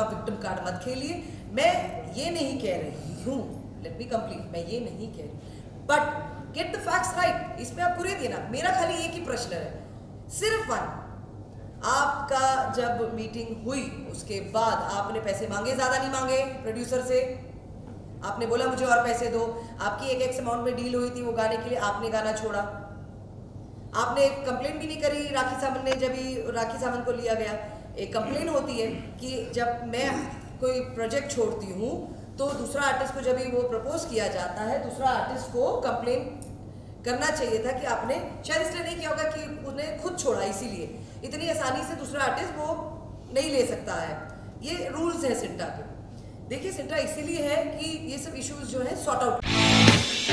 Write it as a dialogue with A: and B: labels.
A: आप victim card मत खेलिए। मैं ये नहीं कह रही हूँ, लेट मी कंप्लीट, मैं ये नहीं कह रही, but get the facts right. इसमें आप पूरे देना। मेरा खाली एक ही प्रश्न है, सिर्फ वन, आपका जब मीटिंग हुई उसके बाद आपने पैसे मांगे, ज्यादा नहीं मांगे प्रोड्यूसर से, आपने बोला मुझे और पैसे दो, आपकी एक एक्स अमाउंट में डील हुई थी वो गाने के लिए, आपने गाना छोड़ा, आपने कंप्लेन भी नहीं करी। राखी सावंत ने, जब राखी सावंत को लिया गया, एक कंप्लेन होती है कि जब मैं कोई प्रोजेक्ट छोड़ती हूँ तो दूसरा आर्टिस्ट को जब भी वो प्रपोज किया जाता है, दूसरा आर्टिस्ट को कंप्लेन करना चाहिए था कि आपने शायद इसलिए नहीं किया होगा कि उन्हें खुद छोड़ा, इसीलिए इतनी आसानी से दूसरा आर्टिस्ट वो नहीं ले सकता है। ये रूल्स है सिंटा के। देखिए सिंटा इसीलिए है कि ये सब इश्यूज जो है सॉर्ट आउट